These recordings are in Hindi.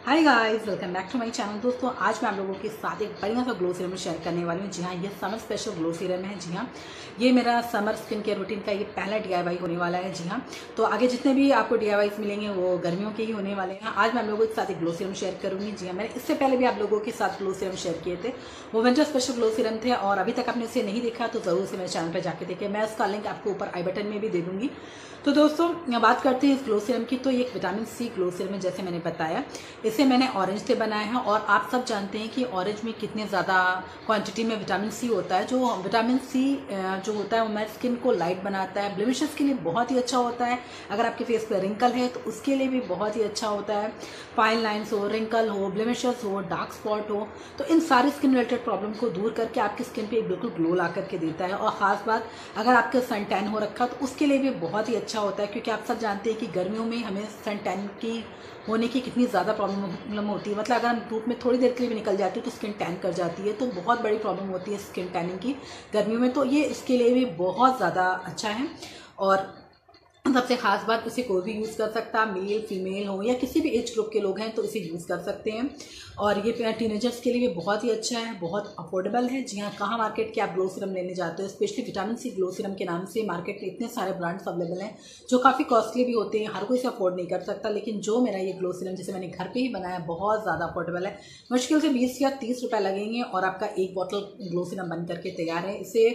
Hi guys, welcome back to my channel. दोस्तों, आज मैं आप लोगों के साथ एक बढ़िया सा ग्लो सीरम शेयर करने वाली हूँ। जी हाँ, ये समर स्पेशल ग्लो सीरम है। जी हाँ, ये मेरा समर स्किन केयर रूटीन का ये पहला DIY होने वाला है। जी हाँ, तो आगे जितने भी आपको DIYs मिलेंगे वो गर्मियों के ही होने वाले हैं। आज मैं आप लोगों के साथ एक ग्लो सीरम शेयर करूँगी। जी हाँ, मैंने इससे पहले भी आप लोगों के साथ ग्लो सीरम शेयर किए थे, वो विंटर स्पेशल ग्लो सीरम थे। और अभी तक आपने इसे नहीं देखा तो ज़रूर से मेरे चैनल पर जाके देखें। मैं उसका लिंक आपको ऊपर आई बटन में भी दे दूँगी। तो दोस्तों, बात करते हैं इस ग्लो सीरम की। तो ये एक विटामिन C ग्लो सीरम है, जैसे मैंने बताया। इसे मैंने ऑरेंज से बनाया है और आप सब जानते हैं कि ऑरेंज में कितने ज़्यादा क्वांटिटी में विटामिन C होता है। जो विटामिन C जो होता है वो हमारी स्किन को लाइट बनाता है, ब्लेमिशेस के लिए बहुत ही अच्छा होता है। अगर आपके फेस पे रिंकल है तो उसके लिए भी बहुत ही अच्छा होता है। फाइन लाइन्स हो, रिंकल हो, ब्लेमिशेस हो, डार्क स्पॉट हो, तो इन सारी स्किन रिलेटेड प्रॉब्लम को दूर करके आपकी स्किन पे एक बिल्कुल ग्लो ला करके देता है। और ख़ास बात, अगर आपके सन टैन हो रखा तो उसके लिए भी बहुत ही अच्छा होता है, क्योंकि आप सब जानते हैं कि गर्मियों में हमें सन टैन की होने की कितनी ज़्यादा प्रॉब्लम होती है। मतलब अगर हम धूप में थोड़ी देर के लिए भी निकल जाते हैं तो स्किन टैन कर जाती है, तो बहुत बड़ी प्रॉब्लम होती है स्किन टैनिंग की गर्मियों में। तो ये इसके लिए भी बहुत ज़्यादा अच्छा है। और सबसे खास बात, इसे कोई भी यूज़ कर सकता है, मेल फीमेल हो या किसी भी एज ग्रुप के लोग हैं तो इसे यूज़ कर सकते हैं। और ये टीनेजर्स के लिए भी बहुत ही अच्छा है, बहुत अफोर्डेबल है। जी हाँ, कहाँ मार्केट के आप ग्लो सीरम लेने जाते हो, specially vitamin C glow serum के नाम से मार्केट में इतने सारे ब्रांड्स अवेलेबल हैं जो काफ़ी कॉस्टली भी होते हैं, हर कोई इसे अफोर्ड नहीं कर सकता। लेकिन जो मेरा ये ग्लो सीरम जिसे मैंने घर पर ही बनाया, बहुत ज़्यादा अफोर्डेबल है। मुश्किल से 20 या 30 रुपये लगेंगे और आपका एक बॉटल ग्लो सीरम बन करके तैयार है। इसे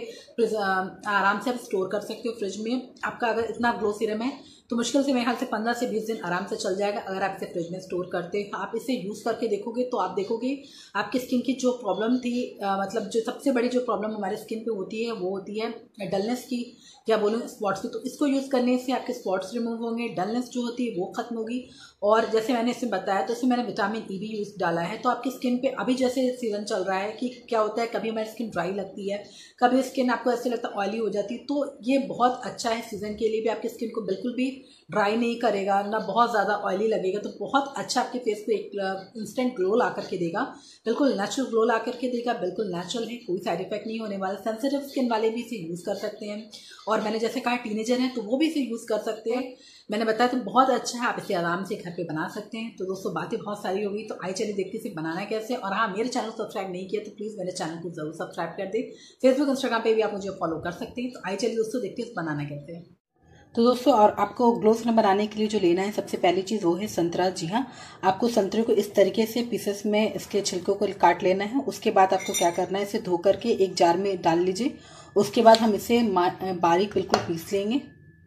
आराम से आप स्टोर कर सकते हो फ्रिज में। आपका अगर इतना ग्लो सीरम है तो मुश्किल से मेरे ख्याल से 15 से 20 दिन आराम से चल जाएगा अगर आप इसे फ्रिज में स्टोर करते हैं। आप इसे यूज़ करके देखोगे तो आप देखोगे आपकी स्किन की जो प्रॉब्लम थी, मतलब जो सबसे बड़ी जो प्रॉब्लम हमारे स्किन पे होती है वो होती है डलनेस की, या बोलूँ स्पॉट्स की। तो इसको यूज़ करने से आपके स्पॉट्स रिमूव होंगे, डलनेस जो होती है वो खत्म होगी। और जैसे मैंने इसमें बताया तो इसमें मैंने विटामिन E भी यूज़ डाला है। तो आपकी स्किन पे अभी जैसे सीजन चल रहा है कि क्या होता है, कभी हमारी स्किन ड्राई लगती है, कभी स्किन आपको ऐसे लगता है ऑयली हो जाती है, तो ये बहुत अच्छा है सीजन के लिए भी। आपकी स्किन को बिल्कुल भी ड्राई नहीं करेगा, ना बहुत ज़्यादा ऑयली लगेगा, तो बहुत अच्छा आपके फेस पे एक इंस्टेंट ग्लो ला करके देगा, बिल्कुल नेचुरल ग्लो ला करके देगा। बिल्कुल नेचुरल है, कोई साइड इफेक्ट नहीं होने वाला। सेंसिटिव स्किन वाले भी इसे यूज़ कर सकते हैं, और मैंने जैसे कहा टीनेजर हैं तो वो भी इसे यूज़ कर सकते हैं। मैंने बताया तो बहुत अच्छा है, आप इसे आराम से घर पे बना सकते हैं। तो दोस्तों, बातें बहुत सारी होगी, तो आइए चलिए देखते इसे बनाना कैसे। और हाँ, मेरे चैनल को सब्सक्राइब नहीं किया तो प्लीज़ मेरे चैनल को जरूर सब्सक्राइब कर दें। फेसबुक इंस्टाग्राम पे भी आप मुझे फॉलो कर सकते हैं। तो आइए चलिए दोस्तों, देखते हैं बनाना कैसे है। तो दोस्तों, और आपको ग्लो सीरम बनाने के लिए जो लेना है, सबसे पहली चीज़ वो है संतरा। जी हाँ, आपको संतरे को इस तरीके से पीसेस में इसके छिलकों को काट लेना है। उसके बाद आपको क्या करना है, इसे धो करके एक जार में डाल लीजिए। उसके बाद हम इसे बारीक बिल्कुल पीस लेंगे।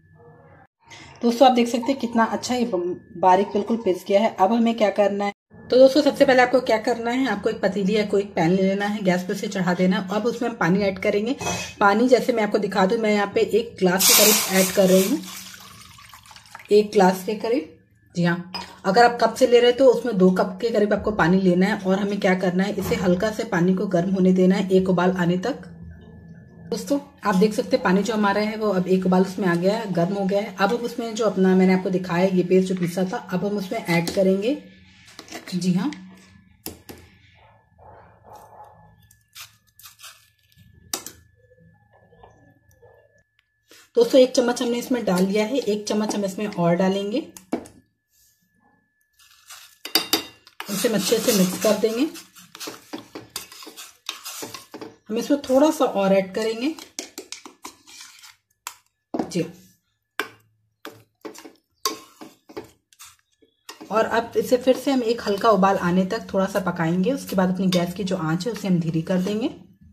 दोस्तों, आप देख सकते हैं कितना अच्छा ये बारीक बिल्कुल पिस गया है। अब हमें क्या करना है, तो दोस्तों सबसे पहले आपको क्या करना है, आपको एक पतीली या कोई पैन ले लेना है, गैस पे से चढ़ा देना है। अब उसमें हम पानी ऐड करेंगे। पानी जैसे मैं आपको दिखा दूं, मैं यहाँ पे 1 ग्लास के करीब ऐड कर रही हूँ, 1 ग्लास के करीब। जी हाँ, अगर आप कप से ले रहे हो तो उसमें 2 कप के करीब आपको पानी लेना है। और हमें क्या करना है, इसे हल्का से पानी को गर्म होने देना है, 1 उबाल आने तक। दोस्तों, आप देख सकते हैं पानी जो हमारा है वो अब 1 उबाल उसमें आ गया है, गर्म हो गया है। अब हम उसमें जो अपना मैंने आपको दिखाया ये पेस्ट जो पीसा था, अब हम उसमें ऐड करेंगे। जी हाँ, दोस्तों 1 चम्मच हमने इसमें डाल दिया है, 1 चम्मच हम इसमें और डालेंगे। इसे अच्छे से मिक्स कर देंगे। हम इसमें थोड़ा सा और ऐड करेंगे। जी, और अब इसे फिर से हम एक हल्का उबाल आने तक थोड़ा सा पकाएंगे। उसके बाद अपनी गैस की जो आंच है उसे हम धीरे कर देंगे।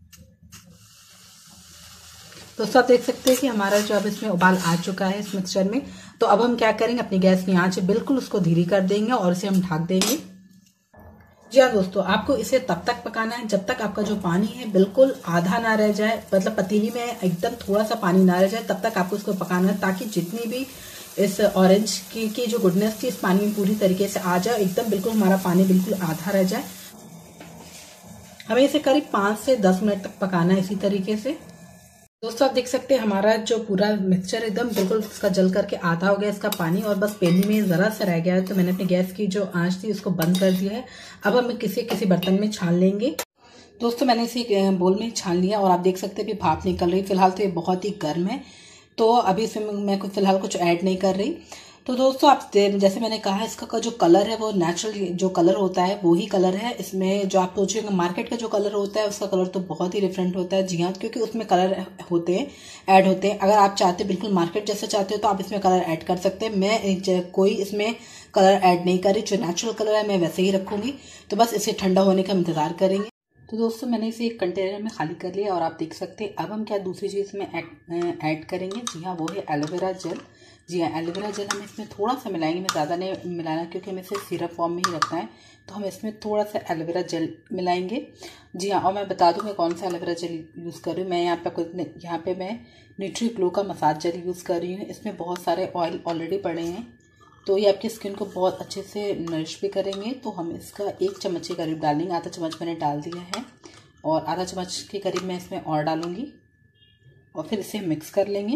दोस्तों, आप देख सकते हैं कि हमारा जो अब इसमें उबाल आ चुका है इस मिक्सचर में। तो अब हम क्या करेंगे, अपनी गैस की आंच बिल्कुल उसको धीरे कर देंगे और इसे हम ढक देंगे। जी हाँ दोस्तों, आपको इसे तब तक पकाना है जब तक आपका जो पानी है बिल्कुल आधा ना रह जाए, मतलब पतीली में एकदम थोड़ा सा पानी ना रह जाए, तब तक आपको इसको पकाना है, ताकि जितनी भी इस ऑरेंज की जो गुडनेस थी इस पानी में पूरी तरीके से आ जाए। एकदम बिल्कुल हमारा पानी बिल्कुल आधा रह जाए। हमें इसे करीब 5 से 10 मिनट तक पकाना है इसी तरीके से। दोस्तों, आप देख सकते हैं हमारा जो पूरा मिक्सचर एकदम बिल्कुल इसका जल करके आधा हो गया इसका पानी, और बस पेनी में ज़रा सा रह गया है। तो मैंने अपनी गैस की जो आंच थी उसको बंद कर दिया है। अब हम किसी बर्तन में छान लेंगे। दोस्तों, मैंने इसे बोल में छान लिया और आप देख सकते हैं भी भाप निकल रही। फिलहाल तो ये बहुत ही गर्म है, तो अभी इसमें मैं फिलहाल कुछ ऐड नहीं कर रही। तो दोस्तों आप जैसे मैंने कहा, इसका जो कलर है वो नेचुरल जो कलर होता है वो ही कलर है। इसमें जो आप सोचेंगे मार्केट का जो कलर होता है उसका कलर तो बहुत ही डिफरेंट होता है। जी हाँ, क्योंकि उसमें कलर होते हैं, ऐड होते हैं। अगर आप चाहते बिल्कुल मार्केट जैसा चाहते हो तो आप इसमें कलर ऐड कर सकते हैं। मैं कोई इसमें कलर ऐड नहीं कर रही, जो नेचुरल कलर है मैं वैसे ही रखूँगी। तो बस इसे ठंडा होने का इंतज़ार करेंगे। तो दोस्तों मैंने इसे एक कंटेनर में खाली कर लिया और आप देख सकते हैं। अब हम क्या दूसरी चीज़ में ऐड करेंगे, जी हाँ, वो है एलोवेरा जेल। जी हाँ, एलोवेरा जेल हम इसमें थोड़ा सा मिलाएंगे, मैं ज़्यादा नहीं मिलाना क्योंकि हमें इसे सिरप फॉर्म में ही रखना है। तो हम इसमें थोड़ा सा एलोवेरा जेल मिलाएंगे। जी हाँ, और मैं बता दूँ मैं कौन सा एलोवेरा जेल यूज़ कर रही हूँ। मैं यहाँ पे मैं न्यूट्रीग्लो का मसाज जेल यूज़ कर रही हूँ। इसमें बहुत सारे ऑयल ऑलरेडी पड़े हैं, तो ये आपकी स्किन को बहुत अच्छे से नरिश भी करेंगे। तो हम इसका 1 चम्मच के करीब डालेंगे, आधा चम्मच मैंने डाल दिया है और आधा चम्मच के करीब मैं इसमें और डालूंगी और फिर इसे मिक्स कर लेंगे।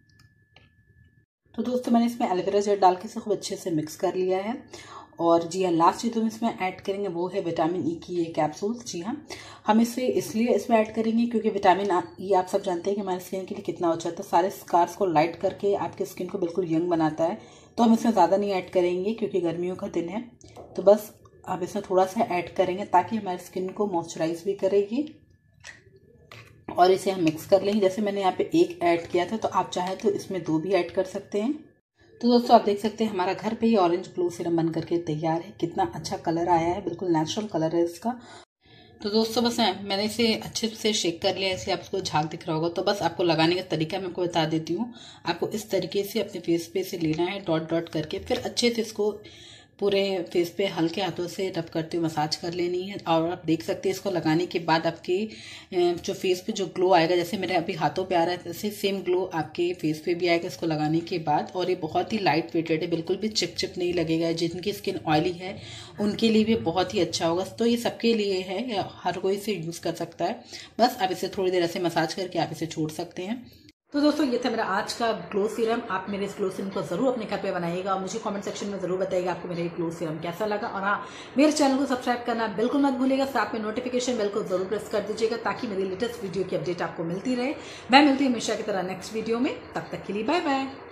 तो दोस्तों मैंने इसमें एलोवेरा जेल डाल के इसे खूब अच्छे से मिक्स कर लिया है। और जी हाँ, लास्ट चीज़ हम इसमें ऐड करेंगे वो है विटामिन ई की ये कैप्सूल्स। जी हाँ, हम इसे इसलिए इसमें ऐड करेंगे क्योंकि विटामिन ई आप सब जानते हैं कि हमारे स्किन के लिए कितना अच्छा है। तो सारे स्कार्स को लाइट करके आपकी स्किन को बिल्कुल यंग बनाता है। तो हम इसमें ज़्यादा नहीं ऐड करेंगे क्योंकि गर्मियों का दिन है। तो बस अब इसमें थोड़ा सा ऐड करेंगे ताकि हमारी स्किन को मॉइस्चराइज भी करेगी। और इसे हम मिक्स कर लेंगे। जैसे मैंने यहाँ पे 1 ऐड किया था, तो आप चाहे तो इसमें 2 भी ऐड कर सकते हैं। तो दोस्तों आप देख सकते हैं हमारा घर पे ही ऑरेंज ग्लो सीरम बन करके तैयार है। कितना अच्छा कलर आया है, बिल्कुल नेचुरल कलर है इसका। तो दोस्तों बस मैंने इसे अच्छे से शेक कर लिया। इसे आपको झाग दिख रहा होगा। तो बस आपको लगाने का तरीका मैं आपको बता देती हूँ। आपको इस तरीके से अपने फेस पे इसे लेना है, डॉट डॉट करके, फिर अच्छे से इसको पूरे फेस पे हल्के हाथों से रब करते हुए मसाज कर लेनी है। और आप देख सकते हैं इसको लगाने के बाद आपके जो फेस पे जो ग्लो आएगा, जैसे मेरे अभी हाथों पे आ रहा है, जैसे सेम ग्लो आपके फेस पे भी आएगा इसको लगाने के बाद। और ये बहुत ही लाइट वेटेड है, बिल्कुल भी चिप नहीं लगेगा। जिनकी स्किन ऑयली है उनके लिए भी बहुत ही अच्छा होगा। तो ये सबके लिए है, हर कोई इसे यूज़ कर सकता है। बस आप इसे थोड़ी देर ऐसे मसाज करके आप इसे छोड़ सकते हैं। तो दोस्तों ये था मेरा आज का ग्लो सीरम। आप मेरे इस ग्लो सीरम को ज़रूर अपने घर पे बनाइएगा और मुझे कमेंट सेक्शन में ज़रूर बताइएगा आपको मेरा ये ग्लो सीरम कैसा लगा। और हाँ, मेरे चैनल को सब्सक्राइब करना बिल्कुल मत भूलिएगा। साथ में नोटिफिकेशन बेल को ज़रूर प्रेस कर दीजिएगा ताकि मेरी लेटेस्ट वीडियो की अपडेट आपको मिलती रहे। मैं मिलती हूँ हमेशा की तरह नेक्स्ट वीडियो में। तब तक के लिए बाय बाय।